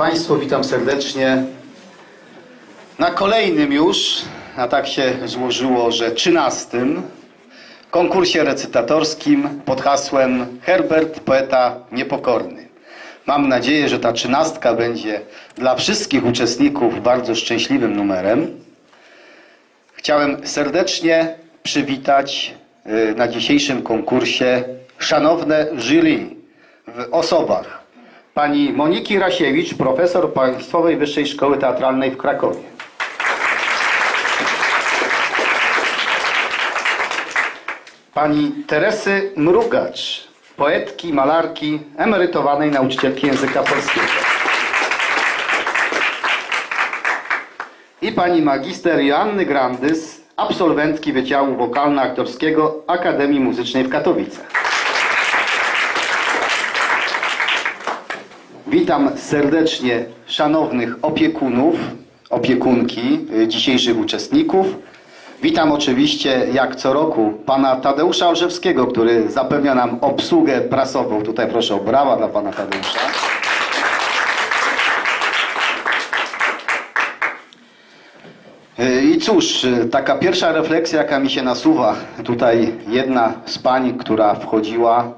Państwo, witam serdecznie na kolejnym już, a tak się złożyło, że 13. konkursie recytatorskim pod hasłem Herbert, poeta niepokorny. Mam nadzieję, że ta 13 będzie dla wszystkich uczestników bardzo szczęśliwym numerem. Chciałem serdecznie przywitać na dzisiejszym konkursie szanowne jury w osobach pani Moniki Rasiewicz, profesor Państwowej Wyższej Szkoły Teatralnej w Krakowie. Pani Teresy Mrugacz, poetki, malarki, emerytowanej nauczycielki języka polskiego. I pani magister Joanny Grandys, absolwentki Wydziału Wokalno-Aktorskiego Akademii Muzycznej w Katowicach. Witam serdecznie szanownych opiekunów, opiekunki dzisiejszych uczestników. Witam oczywiście, jak co roku, pana Tadeusza Olszewskiego, który zapewnia nam obsługę prasową. Tutaj proszę o brawa dla pana Tadeusza. I cóż, taka pierwsza refleksja, jaka mi się nasuwa. Tutaj jedna z pań, która wchodziła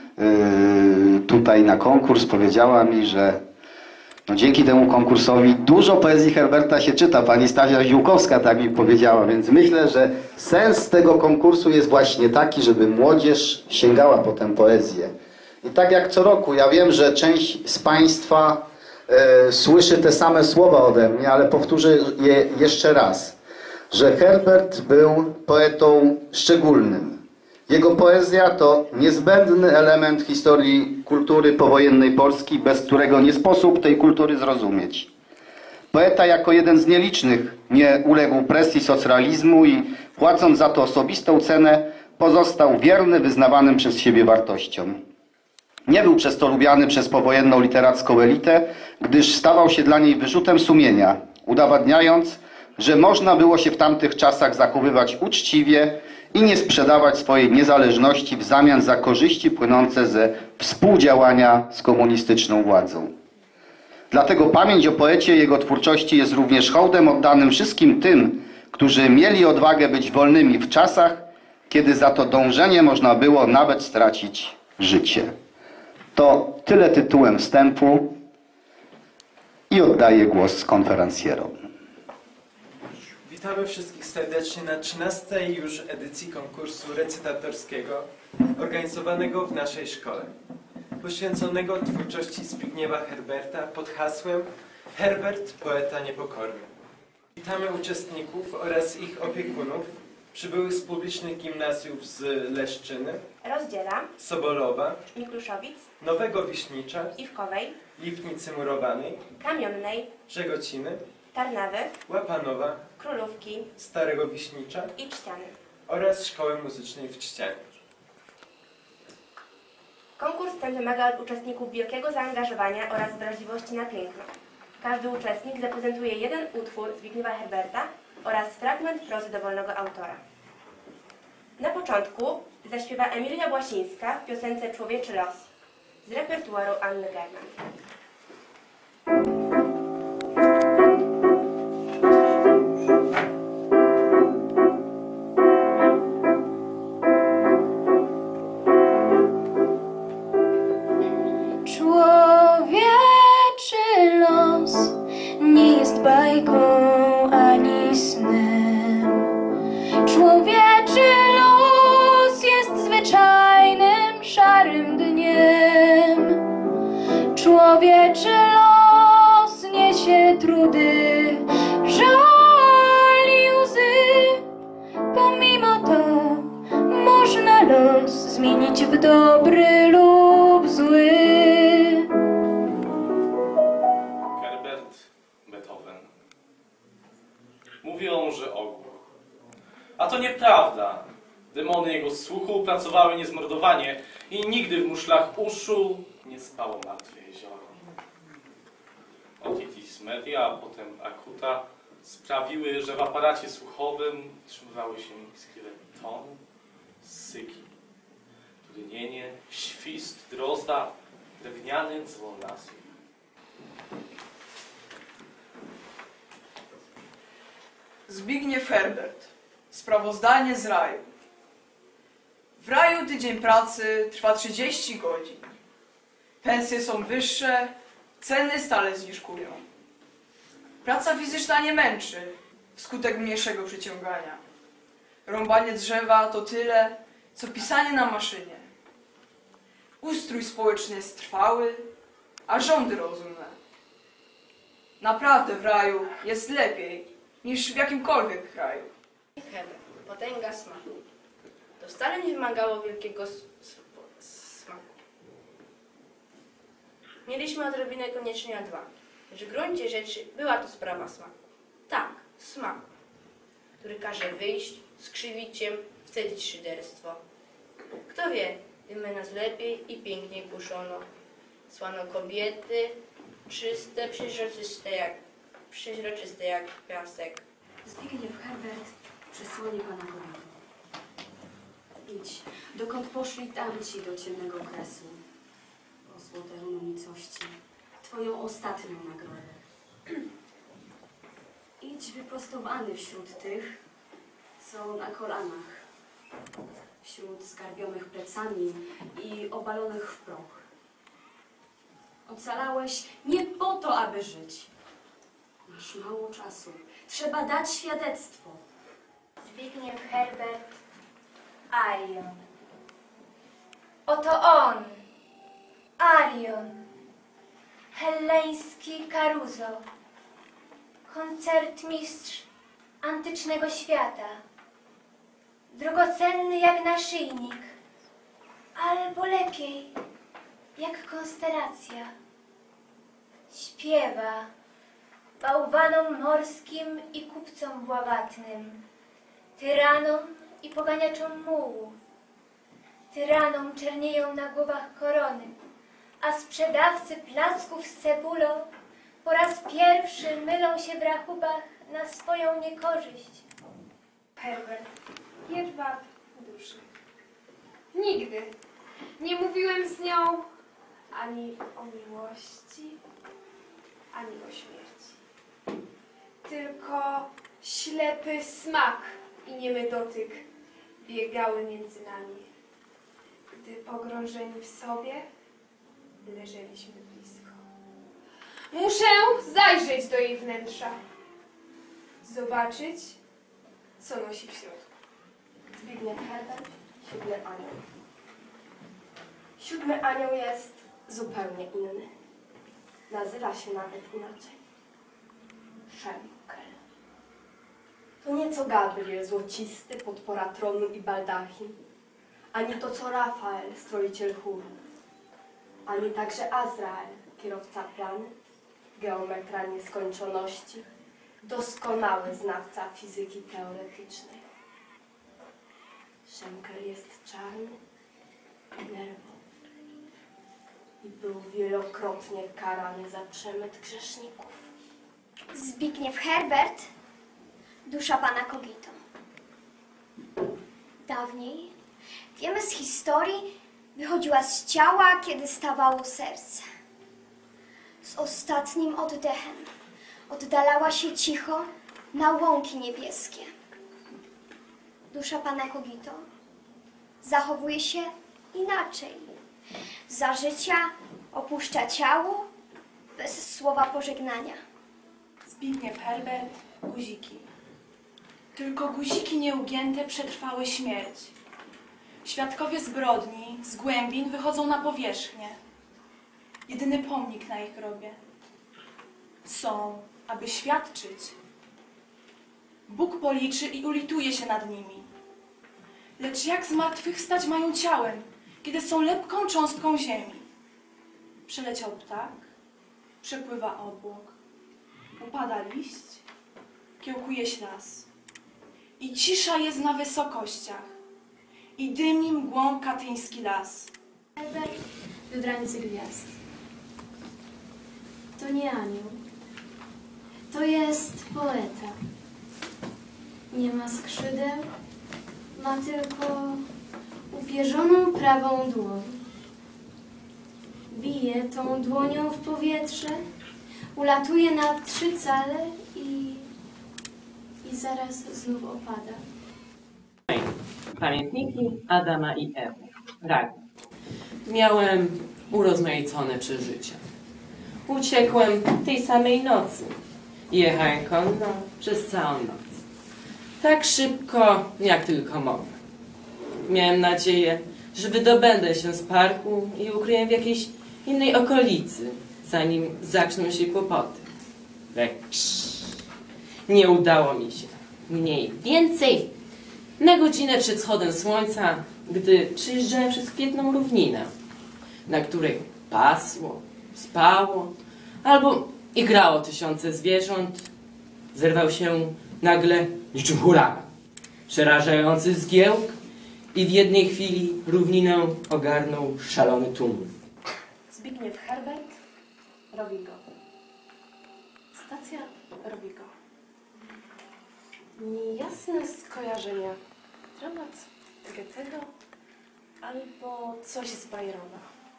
tutaj na konkurs, powiedziała mi, że no dzięki temu konkursowi dużo poezji Herberta się czyta. Pani Stasia Ziółkowska tak mi powiedziała, więc myślę, że sens tego konkursu jest właśnie taki, żeby młodzież sięgała po tę poezję. I tak jak co roku, ja wiem, że część z Państwa słyszy te same słowa ode mnie, ale powtórzę je jeszcze raz, że Herbert był poetą szczególnym. Jego poezja to niezbędny element historii kultury powojennej Polski, bez którego nie sposób tej kultury zrozumieć. Poeta jako jeden z nielicznych nie uległ presji socrealizmu i płacąc za to osobistą cenę, pozostał wierny wyznawanym przez siebie wartościom. Nie był przez to lubiany przez powojenną literacką elitę, gdyż stawał się dla niej wyrzutem sumienia, udowadniając, że można było się w tamtych czasach zachowywać uczciwie i nie sprzedawać swojej niezależności w zamian za korzyści płynące ze współdziałania z komunistyczną władzą. Dlatego pamięć o poecie i jego twórczości jest również hołdem oddanym wszystkim tym, którzy mieli odwagę być wolnymi w czasach, kiedy za to dążenie można było nawet stracić życie. To tyle tytułem wstępu i oddaję głos konferencjerom. Witamy wszystkich serdecznie na 13. już edycji konkursu recytatorskiego organizowanego w naszej szkole, poświęconego twórczości Zbigniewa Herberta pod hasłem Herbert, poeta niepokorny. Witamy uczestników oraz ich opiekunów przybyłych z publicznych gimnazjów z Leszczyny, Rozdziela, Sobolowa, Mikruszowic, Nowego Wiśnicza, Iwkowej, Liwnicy Murowanej, Kamionnej, Żegociny, Tarnawy, Łapanowa, Królówki Starego Wiśnicza i Czciany. oraz Szkoły Muzycznej w Czcianie. Konkurs ten wymaga od uczestników wielkiego zaangażowania oraz wrażliwości na piękno. Każdy uczestnik zaprezentuje jeden utwór Zbigniewa Herberta oraz fragment prozy dowolnego autora. Na początku zaśpiewa Emilia Błasińska w piosence Człowieczy los z repertuaru Anny German. Człowieczy los nie jest bajką ani snem. Człowieczy los jest zwyczajnym, szarym dniem. Człowieczy los niesie trudy, żal i łzy. Pomimo to można los zmienić w dobry lub zły. Herbert Beethoven. Mówią, że ogłuch. A to nieprawda. Demony jego słuchu pracowały niezmordowanie i nigdy w muszlach uszu nie spało martwe jezioro. Otitis media, a potem acuta sprawiły, że w aparacie słuchowym utrzymywały się iskry tonu, syki, dudnienie, świst drozda, drewniany dzwon lasu. Zbigniew Herbert. Sprawozdanie z raju. W raju tydzień pracy trwa 30 godzin. Pensje są wyższe, ceny stale zniżkują. Praca fizyczna nie męczy wskutek mniejszego przyciągania. Rąbanie drzewa to tyle, co pisanie na maszynie. Ustrój społeczny jest trwały, a rządy rozumne. Naprawdę w raju jest lepiej niż w jakimkolwiek kraju. Herbert, potęga smaku. To wcale nie wymagało wielkiego smaku. Mieliśmy odrobinę konieczenia dwa, lecz w gruncie rzeczy była to sprawa smaku. Tak, smaku, który każe wyjść, skrzywić się, wcedzić szyderstwo. Kto wie, gdyby nas lepiej i piękniej puszono. Słano kobiety, czyste, przeźroczyste jak piasek. Zbigniew Herbert, przesłanie pana Kogito. Idź, dokąd poszli tamci do ciemnego okresu. O złote runo nicości, twoją ostatnią nagrodę. Idź wyprostowany wśród tych, co na kolanach, wśród skarbionych plecami i obalonych w proch. Ocalałeś nie po to, aby żyć. Masz mało czasu. Trzeba dać świadectwo. Zbigniew Herbert, Arion. Oto on, Arion, helleński Karuzo, koncertmistrz antycznego świata, drogocenny jak naszyjnik, albo lepiej, jak konstelacja. Śpiewa bałwanom morskim i kupcom bławatnym, tyranom i poganiaczom mułów. Tyranom czernieją na głowach korony, a sprzedawcy placków z cebulą po raz pierwszy mylą się w rachubach na swoją niekorzyść. Herbert, jedwab duszy. Nigdy nie mówiłem z nią ani o miłości, ani o śmierci. Tylko ślepy smak i niemy dotyk biegały między nami, gdy pogrążeni w sobie leżeliśmy blisko. Muszę zajrzeć do jej wnętrza, zobaczyć, co nosi w środku. Zbigniew Herbert, 7 anioł. 7 anioł jest zupełnie inny. Nazywa się nawet inaczej. Szemkel. To nie co Gabriel złocisty, podpora tronu i baldachin, ani to co Rafael, stroiciel chóru, ani także Azrael, kierowca planet, geometra nieskończoności, doskonały znawca fizyki teoretycznej. Szemkel jest czarny i nerwowy i był wielokrotnie karany za przemyt grzeszników. Zbigniew Herbert, dusza pana Kogito. Dawniej, wiemy z historii, wychodziła z ciała, kiedy stawało serce. Z ostatnim oddechem oddalała się cicho na łąki niebieskie. Dusza pana Kogito zachowuje się inaczej. Za życia opuszcza ciało bez słowa pożegnania. Zbigniew Herbert, guziki. Tylko guziki nieugięte przetrwały śmierć. Świadkowie zbrodni z głębin wychodzą na powierzchnię. Jedyny pomnik na ich grobie. Są, aby świadczyć. Bóg policzy i ulituje się nad nimi. Lecz jak zmartwychwstać mają ciałem, kiedy są lepką cząstką ziemi? Przeleciał ptak, przepływa obłok, upada liść, kiełkuje ślas. I cisza jest na wysokościach, i dymi mgłą katyński las. Herbert, wybrańcy gwiazd. To nie anioł. To jest poeta. Nie ma skrzydeł, ma tylko upierzoną prawą dłoń. Bije tą dłonią w powietrze, ulatuje na 3 cale i i zaraz znów opada. Pamiętniki Adama i Ewy. Miałem urozmaicone przeżycia. Uciekłem tej samej nocy. Jechałem konno przez całą noc. Tak szybko, jak tylko mogłem. Miałem nadzieję, że wydobędę się z parku i ukryję w jakiejś innej okolicy, zanim zaczną się kłopoty. Lecz nie udało mi się. Mniej więcej na godzinę przed wschodem słońca, gdy przejeżdżałem przez kwietną równinę, na której pasło, spało albo igrało tysiące zwierząt, zerwał się nagle niczym huragan, przerażający zgiełk i w jednej chwili równinę ogarnął szalony tłum. Zbigniew Herbert, Rowigo. Stacja Rowigo. Niejasne skojarzenia. Dramat Goethego albo coś z Byrona.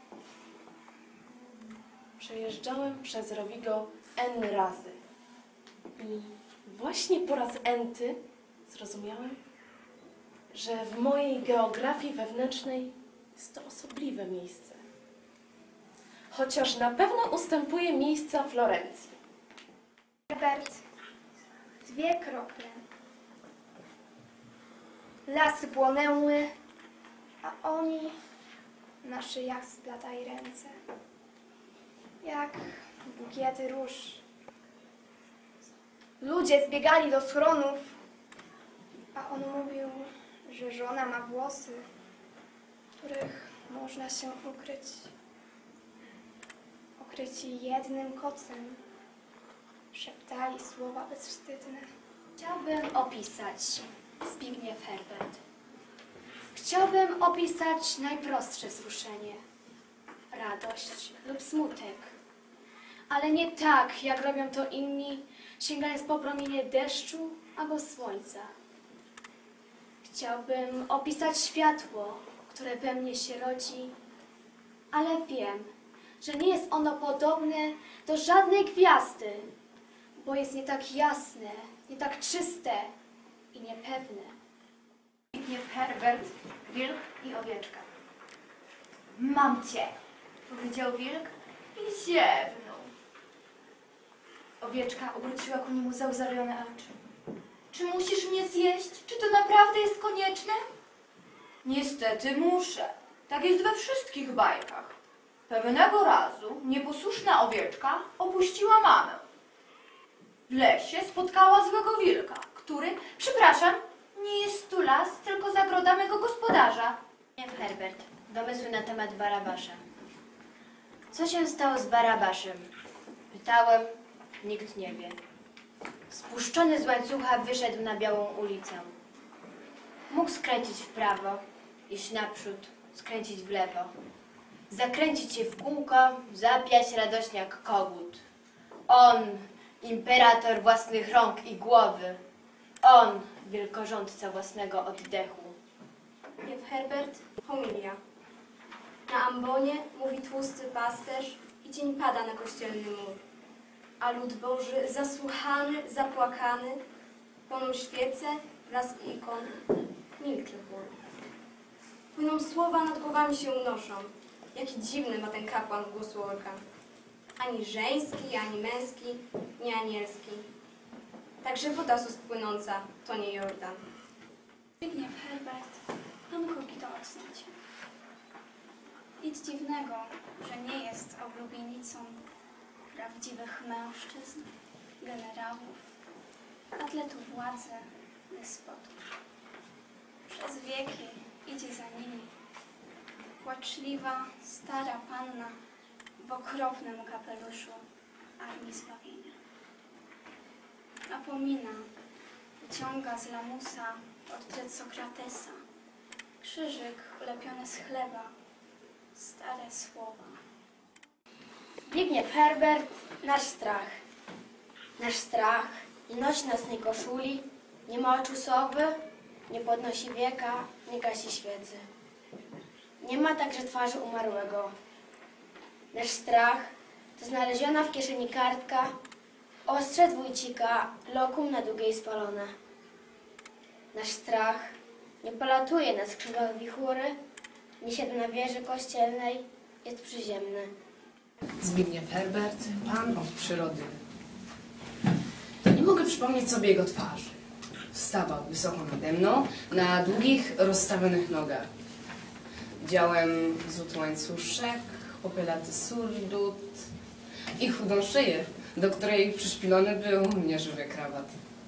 Przejeżdżałem przez Rowigo N razy. I właśnie po raz enty zrozumiałem, że w mojej geografii wewnętrznej jest to osobliwe miejsce. Chociaż na pewno ustępuje miejsca Florencji. Herbert, 2 krople. Lasy płonęły, a oni na szyjach splatali ręce. Jak bukiety róż. Ludzie zbiegali do schronów, a on mówił, że żona ma włosy, których można się ukryć. Okryci jednym kocem. Szeptali słowa bezwstydne. Chciałbym opisać Zbigniew Herbert. Chciałbym opisać najprostsze wzruszenie. Radość lub smutek. Ale nie tak, jak robią to inni, sięgając po promienie deszczu albo słońca. Chciałbym opisać światło, które we mnie się rodzi, ale wiem, że nie jest ono podobne do żadnej gwiazdy, bo jest nie tak jasne, nie tak czyste i niepewne. Zbigniew Herbert, wilk i owieczka. Mam cię, powiedział wilk i ziewnął. Owieczka obróciła ku niemu załzawione oczy. Czy musisz mnie zjeść? Czy to naprawdę jest konieczne? Niestety muszę. Tak jest we wszystkich bajkach. Pewnego razu nieposłuszna owieczka opuściła mamę. W lesie spotkała złego wilka, który, przepraszam, nie jest tu las, tylko zagroda mego gospodarza. Herbert, domysły na temat Barabasza. Co się stało z Barabaszem? Pytałem, nikt nie wie. Spuszczony z łańcucha wyszedł na białą ulicę. Mógł skręcić w prawo, iść naprzód, skręcić w lewo. Zakręcić się w kółko, zapiać radośnie jak kogut. On, imperator własnych rąk i głowy. On, wielkorządca własnego oddechu. Zbigniew Herbert, homilia. Na ambonie mówi tłusty pasterz i cień pada na kościelny mur. A lud Boży zasłuchany, zapłakany, płoną świece, blask ikon, milczy chór. Płyną słowa, nad głowami się unoszą. Jaki dziwny ma ten kapłan głos orka. Ani żeński, ani męski, nie anielski. Także woda z ust płynąca, to nie Jordan. Zbigniew Herbert, mam kruki do odsnięcia. Nic dziwnego, że nie jest oblubienicą prawdziwych mężczyzn, generałów, atletów władzy, despotów. Przez wieki idzie za nimi płaczliwa, stara panna w okropnym kapeluszu Armii Zbawienia. Napomina, wyciąga z lamusa portret Sokratesa, krzyżyk ulepiony z chleba, stare słowa. Zbigniew Herbert, nasz strach. Nasz strach nie nosi nocnej koszuli, nie ma oczu sowy, nie podnosi wieka, nie gasi świecy. Nie ma także twarzy umarłego. Nasz strach to znaleziona w kieszeni kartka, Ostrzec wójcika, lokum na długiej spalone. Nasz strach nie polatuje na skrzydłach wichury, nie siedzi na wieży kościelnej, jest przyziemny. Zbigniew Herbert, pan od przyrody. Nie mogę przypomnieć sobie jego twarzy. Wstawał wysoko nade mną, na długich, rozstawionych nogach. Widziałem złoty łańcuszek, popylaty surdut i chudą szyję, do której przyszpilony był nieżywy krawat.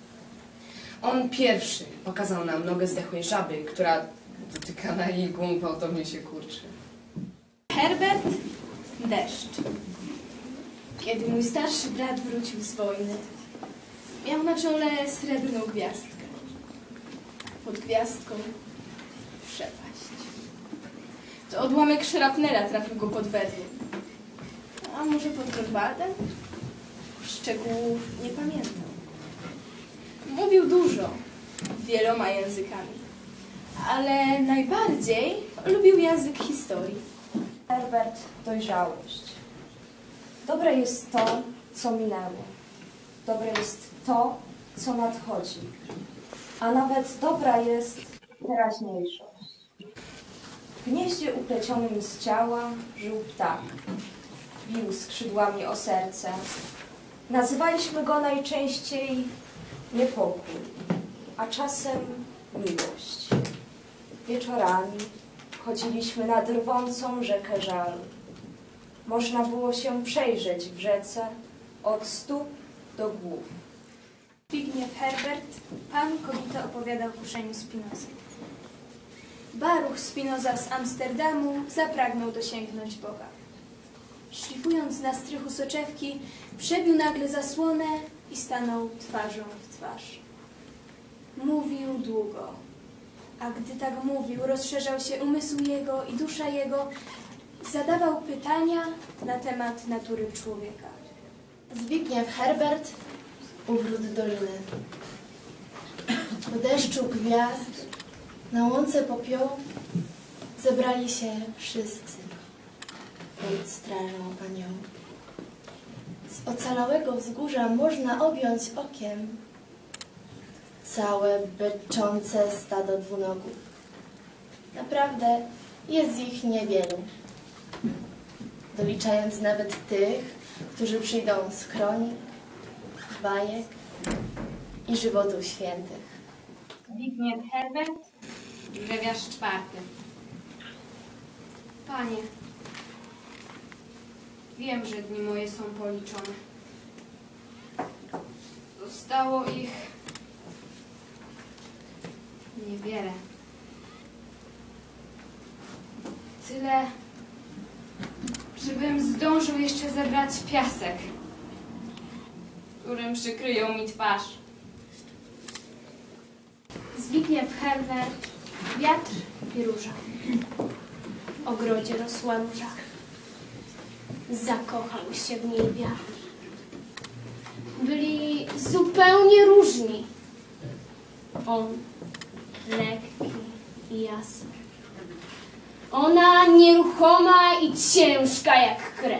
On pierwszy pokazał nam nogę zdechłej żaby, która dotykana jej głąb gwałtownie się kurczy. Herbert Deszcz. Kiedy mój starszy brat wrócił z wojny, miał na czole srebrną gwiazdkę. Pod gwiazdką przepaść. To odłamek szrapnela trafił go pod wedło. A może pod Grunwaldem? Szczegółów nie pamiętam. Mówił dużo, wieloma językami, ale najbardziej lubił język historii. Herbert, dojrzałość. Dobre jest to, co minęło. Dobre jest to, co nadchodzi. A nawet dobra jest teraźniejszość. W gnieździe uplecionym z ciała żył ptak. Bił skrzydłami o serce. Nazywaliśmy go najczęściej niepokój, a czasem miłość. Wieczorami chodziliśmy nad rwącą rzekę żalu. Można było się przejrzeć w rzece od stóp do głów. Zbigniew Herbert, pan kobito opowiadał kuszeniu Spinozy. Baruch Spinoza z Amsterdamu zapragnął dosięgnąć Boga. Szlifując na strychu soczewki, przebił nagle zasłonę i stanął twarzą w twarz. Mówił długo, a gdy tak mówił, rozszerzał się umysł jego i dusza jego, zadawał pytania na temat natury człowieka. Zbigniew Herbert, Uwrót doliny. Po deszczu gwiazd, na łące popiołów zebrali się wszyscy pod strażą panią. Z ocalałego wzgórza można objąć okiem całe beczące stado dwunogów. Naprawdę jest ich niewielu, doliczając nawet tych, którzy przyjdą z kronik, bajek i żywotów świętych. Zbigniew Herbert, Grzebiarz czwarty. Panie, wiem, że dni moje są policzone. Zostało ich niewiele. Tyle, żebym zdążył jeszcze zebrać piasek, którym przykryją mi twarz. Zbigniew Herbert, wiatr i róża. W ogrodzie rosła róża. Zakochał się w niej wiatr. Byli zupełnie różni. On lekki i jasny. Ona nieruchoma i ciężka jak krew.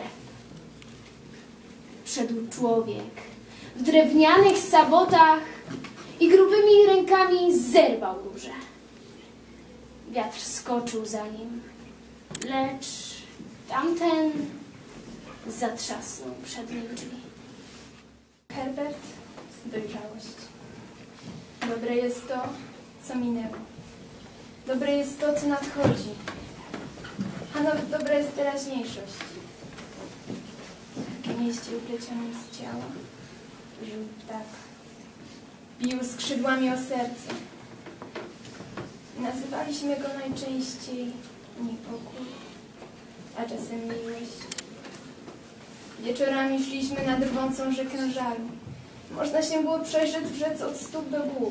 Wszedł człowiek w drewnianych sabotach i grubymi rękami zerwał różę. Wiatr skoczył za nim, lecz tamten zatrzasnął przed nim drzwi. Herbert, dojrzałość. Dobre jest to, co minęło. Dobre jest to, co nadchodzi. A nawet dobra jest teraźniejszość. W gnieździe uplecionym z ciała żył ptak. Bił skrzydłami o serce. Nazywaliśmy go najczęściej niepokój, a czasem miłość. Wieczorami szliśmy nad rwącą rzekę żalu. Można się było przejrzeć w rzece od stóp do głów.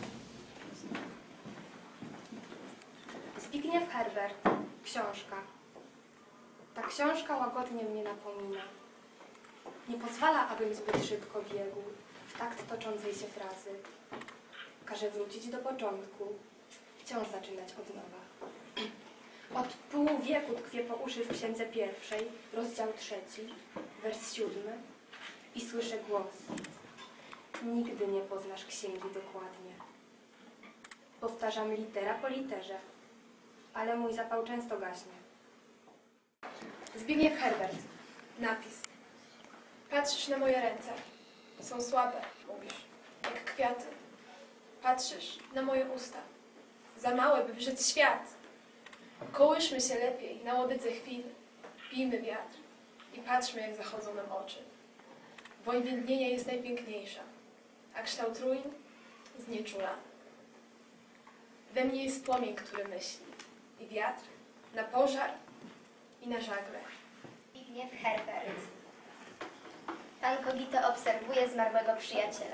Zbigniew Herbert, książka. Ta książka łagodnie mnie napomina. Nie pozwala, abym zbyt szybko biegł w takt toczącej się frazy. Każe wrócić do początku, wciąż zaczynać od nowa. Od pół wieku tkwię po uszy w księdze pierwszej, rozdział 3, wers 7. i słyszę głos. Nigdy nie poznasz księgi dokładnie. Powtarzam litera po literze, ale mój zapał często gaśnie. Zbigniew Herbert. Napis. Patrzysz na moje ręce. Są słabe, mówisz, jak kwiaty. Patrzysz na moje usta. Za małe, by wyszedł świat. Kołyszmy się lepiej na łodydze chwil. Pijmy wiatr i patrzmy, jak zachodzą nam oczy. Woń więdnienia jest najpiękniejsza, a kształt ruin znieczulany. We mnie jest płomień, który myśli. I wiatr na pożar i na żagle. Zbigniew Herbert. Pan Kogito obserwuje zmarłego przyjaciela.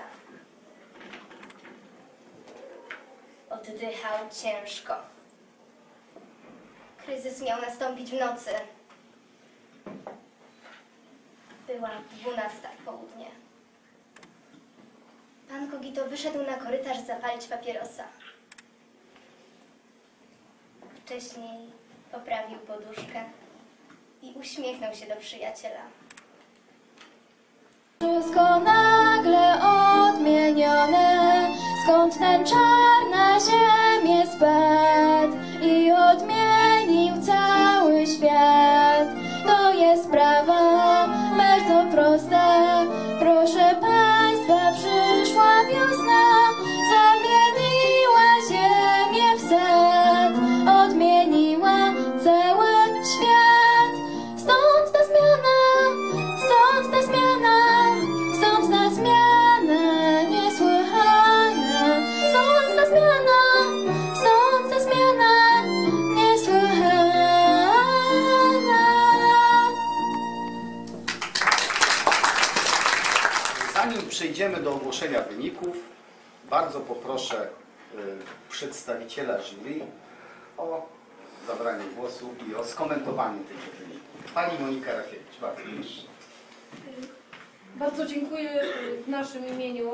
Oddychał ciężko. Kryzys miał nastąpić w nocy. Była 12 w południe. Pan Kogito wyszedł na korytarz zapalić papierosa. Wcześniej poprawił poduszkę i uśmiechnął się do przyjaciela. Wszystko nagle odmienione, skąd ten czar na ziemię spadł i odmienił cały świat. To jest sprawa bardzo prosta, proszę Państwa, przyszła wiosna, zamieniła ziemię w sad, odmieniła cały świat. Stąd ta zmiana, stąd ta zmiana, stąd ta zmiana niesłychana, stąd ta zmiana, stąd ta zmiana niesłychana. Zanim przejdziemy do ogłoszenia wyników, bardzo poproszę przedstawiciela jury o zabranie głosu i o skomentowanie tych wyników. Pani Monika Rachiewicz, bardzo proszę. Bardzo dziękuję w naszym imieniu,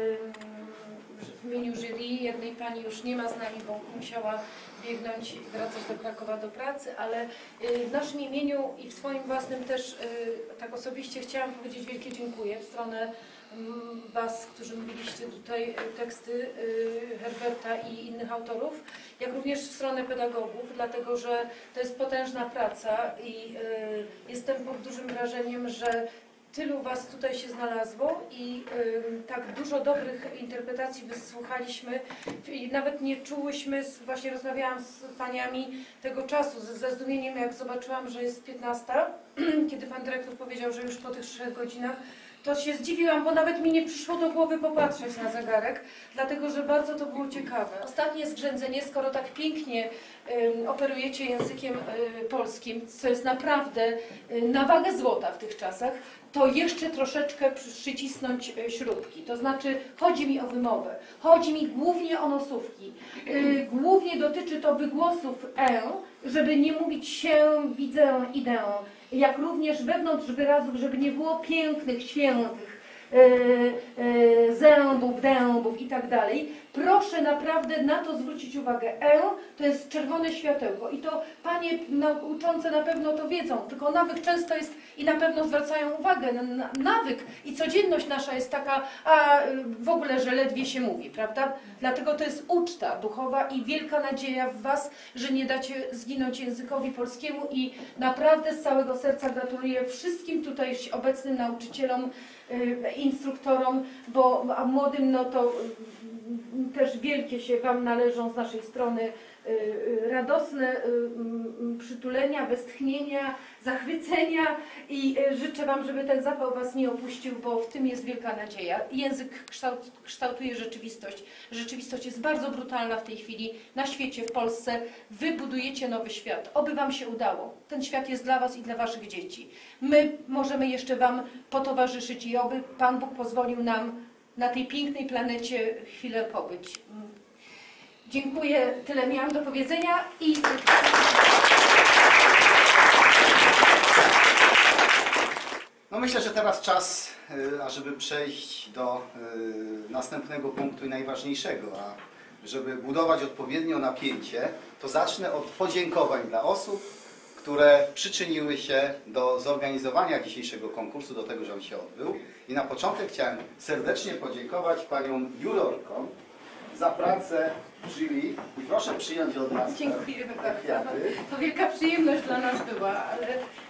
w imieniu jury. Jednej pani już nie ma z nami, bo musiała biegnąć i wracać do Krakowa do pracy, ale w naszym imieniu i w swoim własnym też tak osobiście chciałam powiedzieć wielkie dziękuję w stronę Was, którzy mówiliście tutaj teksty Herberta i innych autorów, jak również w stronę pedagogów, dlatego że to jest potężna praca i jestem pod dużym wrażeniem, że tylu Was tutaj się znalazło i tak dużo dobrych interpretacji wysłuchaliśmy i nawet nie czułyśmy, właśnie rozmawiałam z paniami tego czasu, ze zdumieniem jak zobaczyłam, że jest 15, kiedy pan dyrektor powiedział, że już po tych 3 godzinach, to się zdziwiłam, bo nawet mi nie przyszło do głowy popatrzeć na zegarek, dlatego że bardzo to było ciekawe. Ostatnie zgrzędzenie, skoro tak pięknie operujecie językiem polskim, co jest naprawdę na wagę złota w tych czasach, to jeszcze troszeczkę przycisnąć śrubki. To znaczy, chodzi mi o wymowę, chodzi mi głównie o nosówki. Głównie dotyczy to wygłosów żeby nie mówić się, widzę, idę. Jak również wewnątrz wyrazów, żeby nie było pięknych, świętych zębów, dębów i tak dalej. Proszę naprawdę na to zwrócić uwagę. To jest czerwone światełko i to panie uczące na pewno to wiedzą, tylko nawyk często jest i na pewno zwracają uwagę. Nawyk i codzienność nasza jest taka, a w ogóle, że ledwie się mówi, prawda? Dlatego to jest uczta duchowa i wielka nadzieja w Was, że nie dacie zginąć językowi polskiemu i naprawdę z całego serca gratuluję wszystkim tutaj obecnym nauczycielom, instruktorom, a młodym no to też wielkie się Wam należą z naszej strony radosne przytulenia, westchnienia, zachwycenia i życzę Wam, żeby ten zapał Was nie opuścił, bo w tym jest wielka nadzieja. Język kształtuje rzeczywistość. Rzeczywistość jest bardzo brutalna w tej chwili na świecie, w Polsce. Wy budujecie nowy świat. Oby Wam się udało. Ten świat jest dla Was i dla Waszych dzieci. My możemy jeszcze Wam potowarzyszyć i oby Pan Bóg pozwolił nam na tej pięknej planecie chwilę pobyć. Dziękuję, tyle miałam do powiedzenia i... No myślę, że teraz czas, ażeby przejść do następnego punktu i najważniejszego, a żeby budować odpowiednio napięcie, to zacznę od podziękowań dla osób, które przyczyniły się do zorganizowania dzisiejszego konkursu, do tego, że on się odbył. I na początek chciałem serdecznie podziękować paniom jurorkom za pracę w jury i proszę przyjąć od nas Dziękuję te bardzo. kwiaty. To wielka przyjemność dla nas była, ale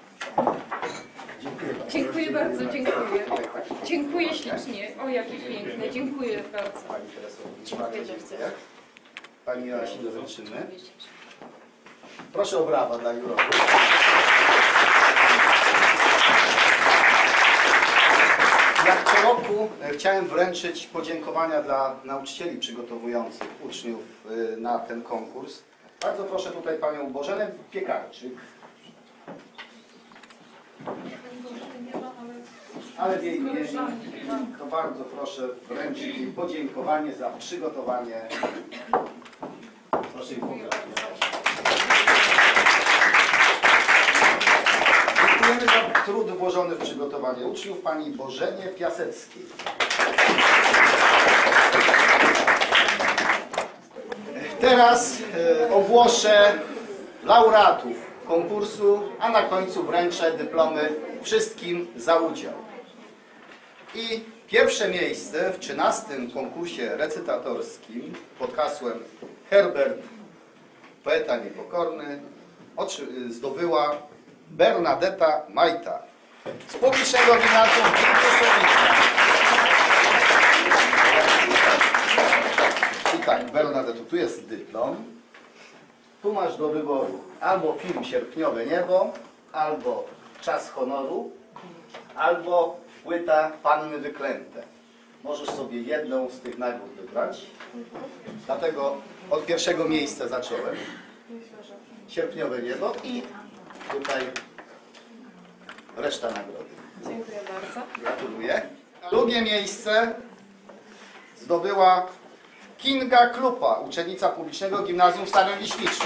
dziękuję bardzo, dziękuję. Dziękuję ślicznie. O, jakie piękne, dziękuję bardzo. Pani Tereso, bardzo dziękuję. Pani Joasinie wręczymy. Proszę o brawa dla jurorów. Jak co roku chciałem wręczyć podziękowania dla nauczycieli przygotowujących uczniów na ten konkurs. Bardzo proszę tutaj panią Bożenę Piekarczyk. Ale w jej imieniu to bardzo proszę wręczyć jej podziękowanie za przygotowanie. Proszę jej pogratulować. Dziękujemy za trud włożony w przygotowanie uczniów pani Bożenie Piaseckiej. Teraz ogłoszę laureatów konkursu, a na końcu wręczę dyplomy wszystkim za udział. I pierwsze miejsce w 13. konkursie recytatorskim pod hasłem Herbert, poeta niepokorny, zdobyła Bernadetta Majta z publicznego gimnazjum w Wilkosławicach. I tak, Bernadetto, tu jest dyplom. Tu masz do wyboru albo film Sierpniowe Niebo, albo Czas honoru, albo płyta Panny Wyklęte. Możesz sobie jedną z tych nagród wybrać. Dlatego od pierwszego miejsca zacząłem. Sierpniowe Niebo i tutaj reszta nagrody. Dziękuję bardzo. Gratuluję. Drugie miejsce zdobyła Kinga Klupa, uczennica publicznego gimnazjum w Starym Wiśniczu.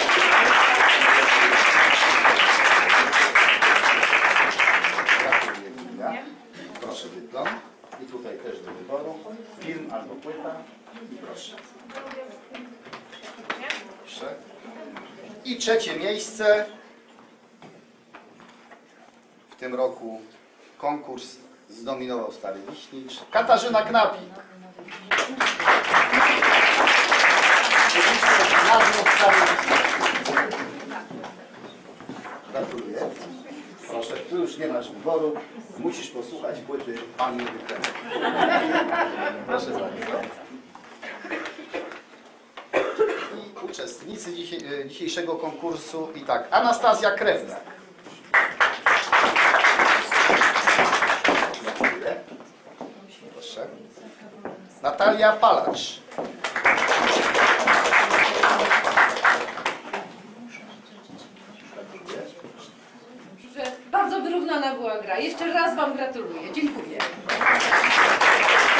Gratuluję, Kinga. Proszę dyplom. I tutaj też do wyboru. Film albo płyta. I proszę. Proszę. I trzecie miejsce. W tym roku konkurs zdominował Stary Wiśnicz. Katarzyna Knapik. Gratuluję. Proszę, tu już nie masz wyboru. Musisz posłuchać płyty Panny Wyklęte. Proszę bardzo. I uczestnicy dzisiejszego konkursu. I tak, Anastazja Krewnak. Gratuluję. Proszę. Natalia Palacz. Że bardzo wyrównana była gra. Jeszcze raz Wam gratuluję. Dziękuję.